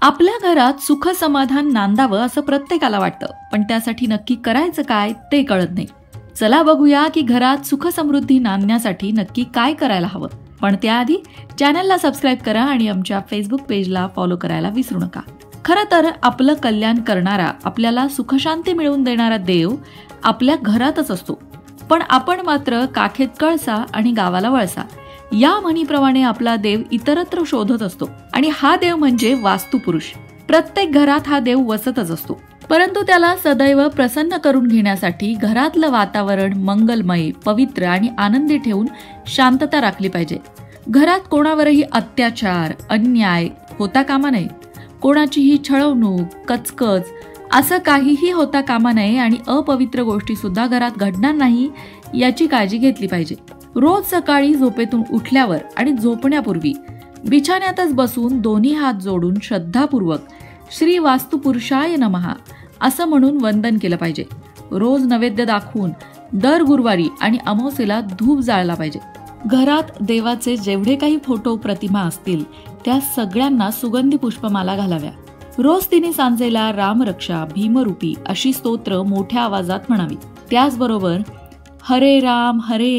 आपल्या घरात सुख समाधान नांदावं असं प्रत्येकाला वाटतं, पण त्यासाठी नक्की करायचं काय ते कळत नाही. चला बघूया की घरात सुख समृद्धी नांदण्यासाठी नक्की काय करायला हवं. पण त्याआधी चॅनलला सबस्क्राईब करा आणि आमच्या फेसबुक पेजला फॉलो करायला विसरू नका. खरं तर आपलं कल्याण करणारा, आपल्याला सुखशांती मिळवून देणारा देव आपल्या घरातच असतो. पण आपण मात्र काखेत कळसा आणि गावाला वळसा या म्हणीप्रमाणे आपला देव इतरत्र शोधत असतो. आणि हा देव म्हणजे वास्तुपुरुष. प्रत्येक घरात हा देव वसतच असतो, परंतु त्याला सदैव प्रसन्न करून घेण्यासाठी घरातलं वातावरण मंगलमय, पवित्र आणि आनंदी ठेवून शांतता राखली पाहिजे. घरात कोणावरही अत्याचार, अन्याय होता कामा नये. कोणाचीही छळवणूक, कचकच असं काहीही होता कामा नये आणि अपवित्र गोष्टी सुद्धा घरात घडणार नाही याची काळजी घेतली पाहिजे. रोज सकाळी झोपेतून उठल्यावर आणि झोपण्यापूर्वी बिछाण्यातच बसून दोन्ही हात जोडून श्रद्धापूर्वक श्री वास्तुपुरुषाय नमः असं म्हणून वंदन केलं पाहिजे. रोज नैवेद्य दाखवून दर गुरुवारी आणि अमावस्येला धूप जाळला पाहिजे. घरात देवाचे जेवढे काही फोटो प्रतिमा असतील त्या सगळ्यांना सुगंधी पुष्पमाला घालाव्या. रोज तिने सांजेला रामरक्षा, भीमरूपी अशी स्तोत्र मोठ्या आवाजात म्हणावी. त्याचबरोबर हरे राम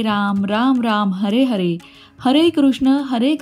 राम राम हरे हरे, हरे कृष्ण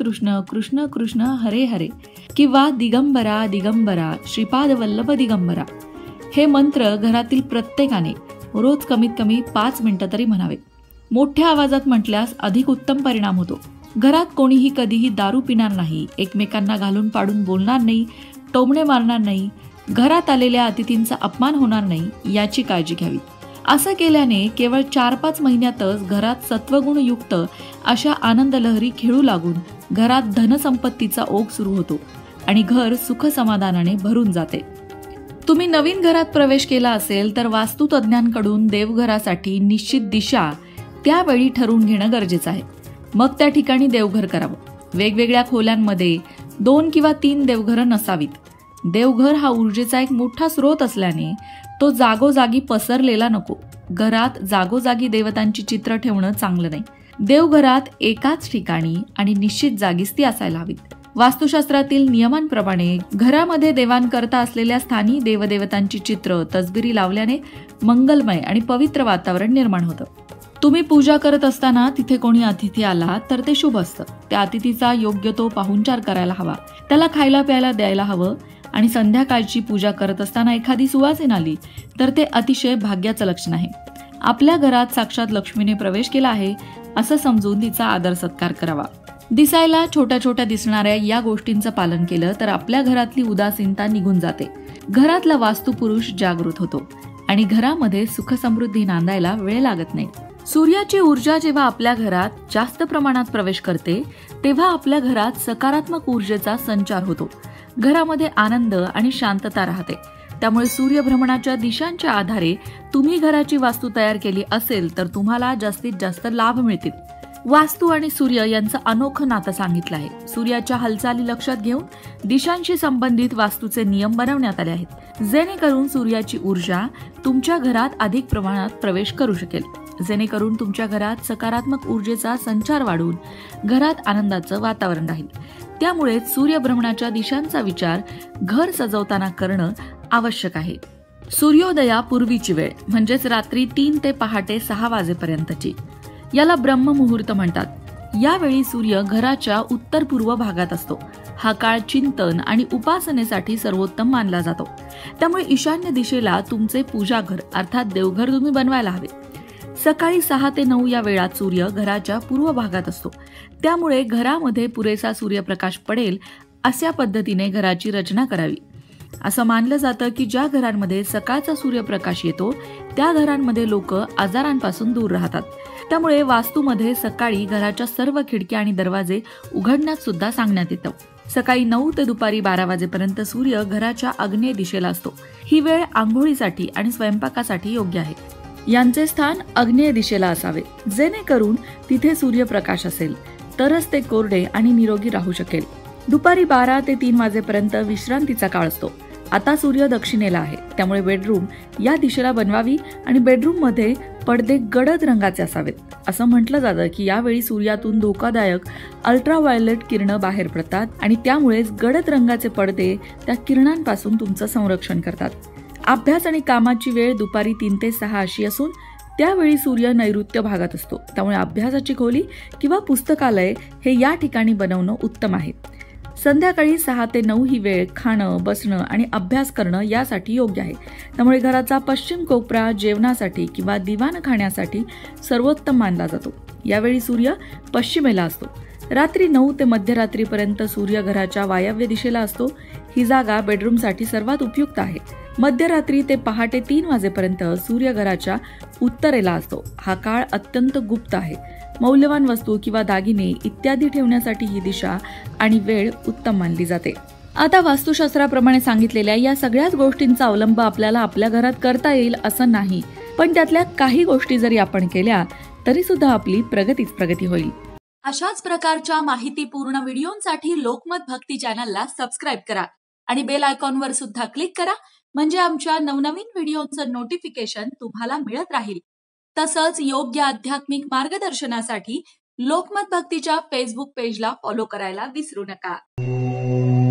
कृष्ण कृष्ण हरे हरे किंवा दिगंबरा दिगंबरा श्रीपाद वल्लभ दिगंबरा हे मंत्र घरातील प्रत्येकाने रोज कमीत कमी 5 मिनिटं तरी म्हणावे. मोठ्या आवाजात म्हटल्यास अधिक उत्तम परिणाम होतो. घरात कोणीही कधीही दारू पिणार नाही, एकमेकांना घालून पाडून बोलणार नाही, टोमणे मारणार नाही, घरात आलेल्या अतिथींचा अपमान होणार नाही याची काळजी घ्यावी. असं केल्याने केवळ 4-5 महिन्यातच घरात सत्वगुणयुक्त अशा आनंद लहरी खेळू लागून घरात धनसंपत्तीचा ओघ सुरू होतो आणि घर सुख समाधानाने भरून जाते. तुम्ही नवीन घरात प्रवेश केला असेल तर वास्तुतज्ञांकडून देवघरासाठी निश्चित दिशा त्यावेळी ठरवून घेणं गरजेचं आहे. मग त्या ठिकाणी देवघर करावं. वेगवेगळ्या खोल्यांमध्ये 2 किंवा 3 देवघरं नसावीत. देवघर हा ऊर्जेचा एक मोठा स्रोत असल्याने तो जागोजागी पसरलेला नको. घरात जागोजागी देवतांची चित्र ठेवणं चांगलं नाही. देवघरात एकाच ठिकाणी आणि निश्चित जागीच ती असायला हवीत. वास्तुशास्त्रातील नियमांप्रमाणे घरामध्ये देवांकरता असलेल्या स्थानी देवदेवतांची चित्र तसबिरी लावल्याने मंगलमय आणि पवित्र वातावरण निर्माण होतं. तुम्ही पूजा करत असताना तिथे कोणी अतिथी आला तर ते शुभ असतं. त्या अतिथीचा योग्य तो पाहुणचार करायला हवा, त्याला खायला प्यायला द्यायला हवं. आणि संध्याकाळची पूजा करत असताना एखादी सुवासीन आली तर ते अतिशय भाग्याचं लक्षण आहे. आपल्या घरात साक्षात लक्ष्मीने प्रवेश केला आहे असं समजून तिचा आदर सत्कार करावा. दिसायला छोट्या छोट्या दिसणाऱ्या या गोष्टींचं पालन केलं तर आपल्या घरातली उदासीनता निघून जाते. घरातला वास्तुपुरुष जागृत होतो आणि घरामध्ये सुख समृद्धी नांदायला वेळ लागत नाही. सूर्याची ऊर्जा जेव्हा आपल्या घरात जास्त प्रमाणात प्रवेश करते तेव्हा आपल्या घरात सकारात्मक ऊर्जेचा संचार होतो. घरामध्ये आनंद आणि शांतता राहते. त्यामुळे सूर्यभ्रमणाच्या दिशांच्या आधारे तुम्ही घराची वास्तू तयार केली असेल तर तुम्हाला जास्तीत जास्त लाभ मिळतील. वास्तू आणि सूर्य यांचं अनोखं नातं सांगितलं आहे. सूर्याच्या हालचाली लक्षात घेऊन दिशांशी संबंधित वास्तूचे नियम बनवण्यात आले आहेत, जेणेकरून सूर्याची ऊर्जा तुमच्या घरात अधिक प्रमाणात प्रवेश करू शकेल. जेणेकरून तुमच्या घरात सकारात्मक ऊर्जेचा संचार वाढून घरात आनंदाचं वातावरण राहील. त्यामुळे सूर्यभ्रमणाच्या दिशांचा विचार घर सजवताना करणं आवश्यक आहे. सूर्योदयापूर्वीची वेळ म्हणजेच रात्री 3 ते पहाटे 6 वाजेपर्यंतची याला ब्रह्ममुहूर्त म्हणतात. यावेळी सूर्य घराच्या उत्तर पूर्व भागात असतो. हा काळ चिंतन आणि उपासनेसाठी सर्वोत्तम मानला जातो. त्यामुळे ईशान्य दिशेला तुमचे पूजाघर अर्थात देवघर तुम्ही बनवायला हवे. सकाळी 6 ते 9 या वेळात सूर्य घराच्या पूर्व भागात असतो. त्यामुळे घरामध्ये पुरेसा सूर्यप्रकाश पडेल अशा पद्धतीने घराची रचना करावी. असं मानलं जातं की ज्या घरांमध्ये सकाळचा सूर्यप्रकाश येतो त्या घरांमध्ये लोक आजारांपासून दूर राहतात. त्यामुळे वास्तूमध्ये सकाळी घराच्या सर्व खिडक्या आणि दरवाजे उघडण्यास सुद्धा सांगण्यात येतं. सकाळी 9 ते दुपारी 12 वाजेपर्यंत सूर्य घराच्या आग्नेय दिशेला असतो. ही वेळ आंघोळीसाठी आणि स्वयंपाकासाठी योग्य आहे. यांचे स्थान आग्नेय दिशेला असावे, जेणेकरून तिथे सूर्यप्रकाश असेल तरच ते कोरडे आणि निरोगी राहू शकेल. दुपारी 12 ते 3 वाजेपर्यंत विश्रांतीचा काळ असतो. आता सूर्य दक्षिणेला आहे, त्यामुळे बेडरूम या दिशेला बनवावी आणि बेडरूममध्ये पडदे गडद रंगाचे असावेत. असं म्हटलं जातं की यावेळी सूर्यातून धोकादायक अल्ट्राव्हायोलेट किरणं बाहेर पडतात आणि त्यामुळेच गडद रंगाचे पडदे त्या किरणांपासून तुमचं संरक्षण करतात. अभ्यास आणि कामाची वेळ दुपारी 3 ते 6 अशी असून त्यावेळी सूर्य नैऋत्य भागात असतो, त्यामुळे अभ्यासाची खोली किंवा पुस्तकालय हे या ठिकाणी बनवणं उत्तम आहे. संध्याकाळी 6 ते 9 ही वेळ खाणं, बसणं आणि अभ्यास करणं यासाठी योग्य आहे. त्यामुळे घराचा पश्चिम कोपरा जेवणासाठी किंवा दिवाण खाण्यासाठी सर्वोत्तम मानला जातो. यावेळी सूर्य पश्चिमेला असतो. रात्री 9 ते मध्यरात्रीपर्यंत सूर्य घराच्या वायव्य दिशेला असतो. ही जागा बेडरूमसाठी सर्वात उपयुक्त आहे. मध्यरात्री ते पहाटे 3 वाजेपर्यंत सूर्य घराच्या उत्तरेला असतो. हा काळ अत्यंत गुप्त आहे. मौल्यवान वस्तू किंवा दागिने इत्यादी ठेवण्यासाठी ही दिशा आणि वेळ उत्तम मानली जाते. आता वास्तुशास्त्राप्रमाणे सांगितलेल्या या सगळ्याच गोष्टींचा अवलंब आपल्याला आपल्या घरात करता येईल असं नाही, पण त्यातल्या काही गोष्टी जरी आपण केल्या तरी सुद्धा आपली प्रगती होईल. अशाच प्रकारच्या माहितीपूर्ण व्हिडिओंसाठी लोकमत भक्ती चॅनलला सबस्क्राईब करा आणि बेल आयकॉनवर सुद्धा क्लिक करा, म्हणजे आमच्या नवनवीन व्हिडिओचं नोटिफिकेशन तुम्हाला मिळत राहील. तसंच योग्य आध्यात्मिक मार्गदर्शनासाठी लोकमत भक्तीच्या फेसबुक पेजला फॉलो करायला विसरू नका.